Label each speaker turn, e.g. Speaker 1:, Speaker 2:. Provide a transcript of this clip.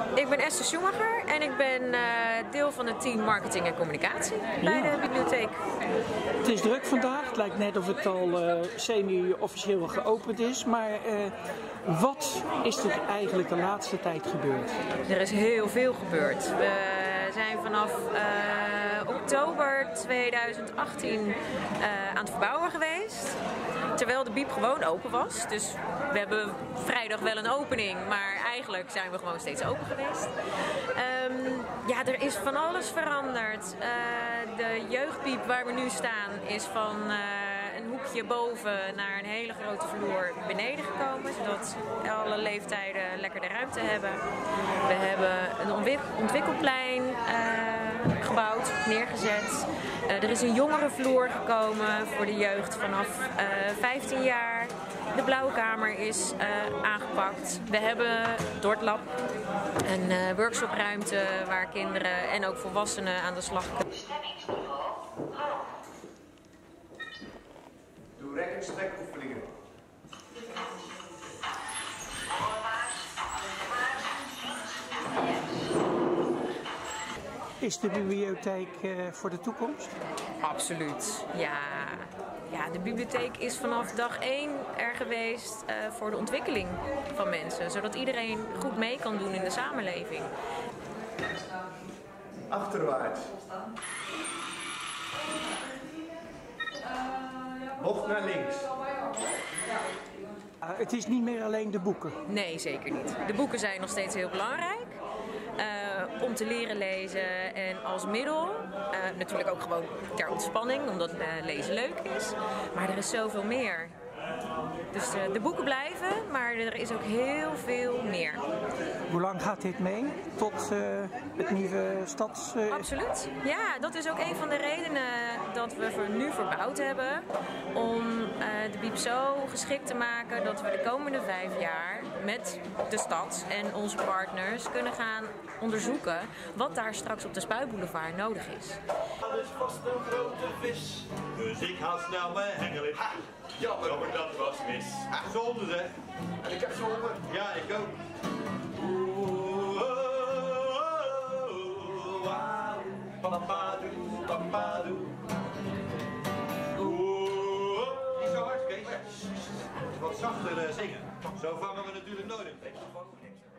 Speaker 1: Ik ben Esther Schumacher en ik ben deel van het team marketing en communicatie bij de bibliotheek.
Speaker 2: Het is druk vandaag, het lijkt net of het al semi-officieel geopend is, maar wat is er eigenlijk de laatste tijd gebeurd?
Speaker 1: Er is heel veel gebeurd. We zijn vanaf oktober 2018 aan het verbouwen geweest. Terwijl de Biep gewoon open was. Dus we hebben vrijdag wel een opening, maar eigenlijk zijn we gewoon steeds open geweest. Ja, er is van alles veranderd. De jeugdbiep waar we nu staan is van een hoekje boven naar een hele grote vloer beneden gekomen. Zodat alle leeftijden lekker de ruimte hebben. We hebben een ontwikkelplein gebouwd, neergezet. Er is een jongerenvloer gekomen voor de jeugd vanaf 15 jaar. De Blauwe Kamer is aangepakt. We hebben Dortlab, een workshopruimte waar kinderen en ook volwassenen aan de slag kunnen.
Speaker 3: Doe rek- en strekoefeningen.
Speaker 2: Is de bibliotheek voor de toekomst?
Speaker 1: Absoluut, ja. Ja, de bibliotheek is vanaf dag 1 er geweest voor de ontwikkeling van mensen. Zodat iedereen goed mee kan doen in de samenleving.
Speaker 3: Achterwaarts. Bocht naar links.
Speaker 2: Het is niet meer alleen de boeken.
Speaker 1: Nee, zeker niet. De boeken zijn nog steeds heel belangrijk. Om te leren lezen en als middel. Natuurlijk ook gewoon ter ontspanning, omdat lezen leuk is. Maar er is zoveel meer. Dus de boeken blijven, maar er is ook heel veel meer.
Speaker 2: Hoe lang gaat dit mee? Tot het nieuwe stads...
Speaker 1: Absoluut. Ja, dat is ook een van de redenen dat we nu verbouwd hebben. Om de Biep zo geschikt te maken dat we de komende 5 jaar met de stad en onze partners kunnen gaan onderzoeken wat daar straks op de Spuiboulevard nodig is.
Speaker 4: Dat is vast een grote vis, dus ik haal snel mijn hengelip. Jammer, dat was mis. Zonde zeg.
Speaker 3: En ik heb zongen.
Speaker 4: Ja, ik ook. Papadoe, papadoe. Niet zo hard, Kees. Wat zachter zingen. Zo vangen we natuurlijk nooit een beetje.